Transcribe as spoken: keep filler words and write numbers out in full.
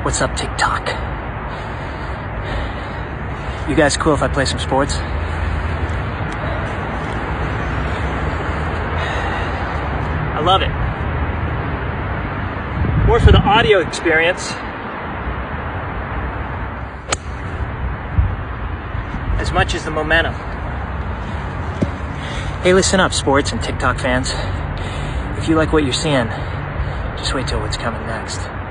What's up, TikTok? You guys cool if I play some sports? I love it. More for the audio experience. As much as the momentum. Hey, listen up, sports and TikTok fans. If you like what you're seeing, just wait till what's coming next.